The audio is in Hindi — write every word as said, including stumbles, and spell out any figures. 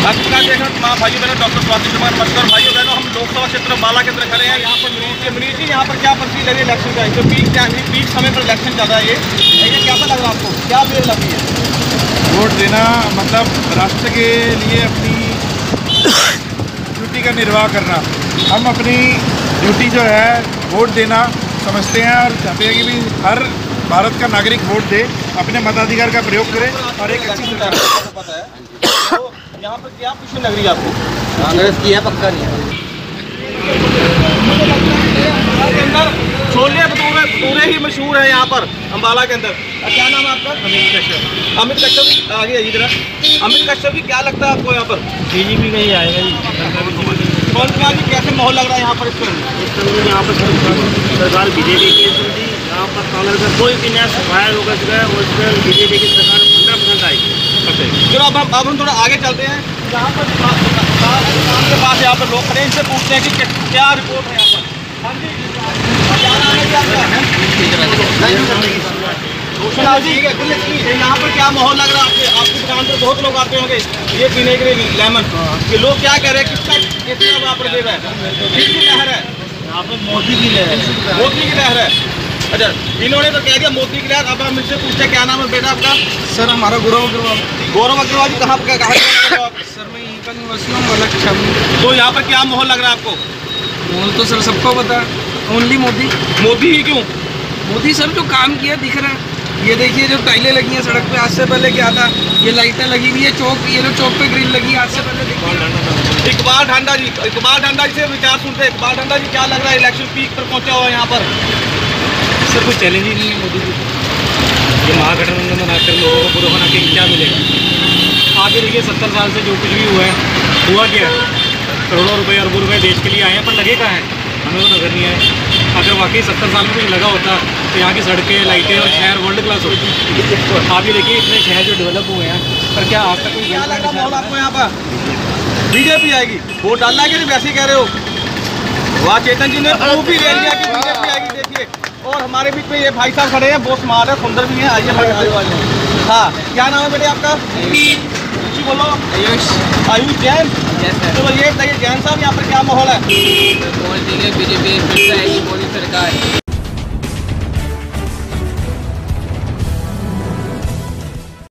आपका देखा माँ भाइयों बहनों, डॉक्टर स्वाति कुमार नमस्कार भाइयों बहनों। हम लोकसभा क्षेत्र अम्बाला के अंदर खड़े हैं। यहाँ पर मनीष जी मनीष जी यहाँ पर क्या पर्ची लगी इलेक्शन का? जो पीक क्या पीक समय पर इलेक्शन चल रहा है, ये ये कैसा लग रहा है आपको? क्या देर लगी है? वोट देना मतलब राष्ट्र के लिए अपनी ड्यूटी का निर्वाह करना। हम अपनी ड्यूटी जो है वोट देना समझते हैं और चाहते हैं कि भी हर भारत का नागरिक वोट दे, अपने मताधिकार का प्रयोग करे और एक अच्छी सरकार पता है। तो यहाँ पर क्या खुशी लग रही है आपको? कांग्रेस की है, पक्का नहीं है। छोले भटूरे भटूरे ही मशहूर है यहाँ पर अम्बाला के अंदर। क्या नाम है आपका? अमित कश्यप। अमित कश्यप आगे आइए जरा। अमित कश्यप जी क्या लगता है आपको यहाँ पर? बीजेपी का ही आएगा जी। कौन सा जी कैसे माहौल लग रहा है यहाँ पर? इस समय यहाँ पर सरकार बीजेपी की थी। यहाँ पर कांग्रेस का कोई भी नया सफाया होगा और उसमें बीजेपी की सरकार पंद्रह परसेंट आएगी। चलो अब हम अब हम थोड़ा आगे चलते हैं। यहाँ पर के पास यहाँ पर लोग खड़े, इनसे पूछते हैं कि क्या रिपोर्ट है यहाँ पर। हाँ जी, क्या नाम है आपका? यहाँ पर क्या माहौल लग रहा है आपके? आपकी दुकान पर बहुत लोग आते होंगे ये पीने के लिए लेमन। ये लोग क्या कह रहे हैं? किसका किसका वहाँ पर देव है? किसकी लहर है? यहाँ पर मोदी की लहर है। मोदी की लहर है। अच्छा, इन्होंने तो कह दिया मोदी की लहर। अब हम इनसे पूछते हैं क्या नाम है बेटा आपका? सर हमारा गौरव अग्रवाल। गौरव अग्रवाल जी कहाँ पर? कहाँ सर मैं यहीं का निवासी हूँ, मलक। तो यहाँ पर क्या माहौल लग रहा है आपको? बोल तो सर सबको पता, ओनली मोदी। मोदी ही क्यों? मोदी सर जो काम किया दिख रहा है। ये देखिए जो टाइलें लगी हैं सड़क पे, आज से पहले क्या था? ये लाइटें लगी हुई है, चौक ये जो चौक पे ग्रिल लगी आज से पहले देखिए। इकबाल ढांडा जी, इकबाल ढांडा जी से विचार सुनते हैं। इकबाल ढांडा जी क्या लग रहा है इलेक्शन पीक पर पहुंचा हुआ है यहाँ पर? सर कोई चैलेंज ही नहीं है मोदी जी। ये महागठबंधन बनाकर लोगों को पूरा बना के क्या मिलेगा? आगे देखिए सत्तर साल से जो कुछ भी हुआ है हुआ क्या है? करोड़ों रुपए अरबों रुपए देश के लिए आए हैं, पर लगे कहाँ हैं? हमें तो नजर नहीं आए। अगर वाकई सत्तर साल में कुछ लगा होता तो यहाँ की सड़कें, लाइटें और शहर वर्ल्ड क्लास होती। आप ये देखिए इतने शहर जो डेवलप हुए हैं, पर क्या आज तक कोई क्या लग रहा माहौल आपको यहाँ पर? बीजेपी आएगी। वोट डालना है कि नहीं वैसे ही कह रहे हो? वाह, चेतन जी ने प्रूफ भी ले लिया कि बीजेपी आएगी। देखिए, और हमारे बीच में ये भाई साहब खड़े हैं, बहुत स्मार्ट है, सुंदर भी है। आइए। हाँ, क्या नाम है बेटे आपका? बोलो। आयुष। आयुष जैन। चलो ये बताइए जैन साहब यहाँ पर क्या माहौल है? बीजेपी फिर से आएगी मोदी सरकार।